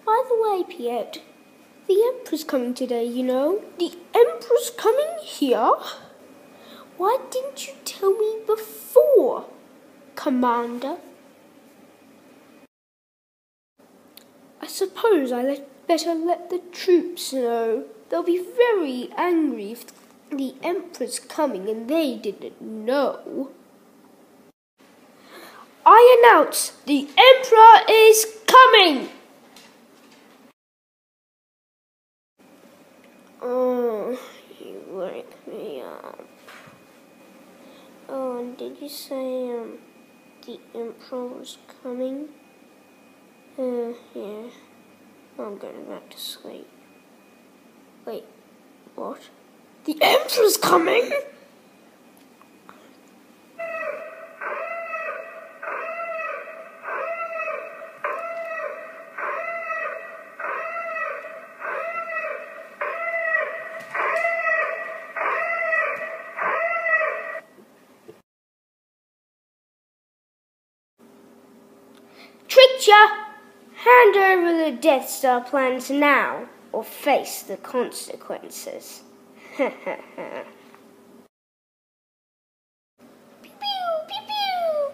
By the way, Piet, the Emperor's coming today, you know. The Emperor's coming here? Why didn't you tell me before, Commander? I suppose better let the troops know. They'll be very angry if the Emperor's coming and they didn't know. I announce the Emperor is coming! Oh, you wake me up. Oh, and did you say, the Emperor was coming? Yeah. I'm going back to sleep. Wait, what? The Emperor's coming?! Tricked ya! Hand over the Death Star plans now, or face the consequences. Pew pew, pew pew!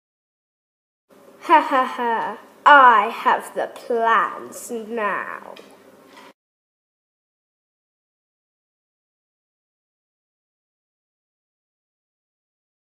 Ha ha ha! I have the plans now.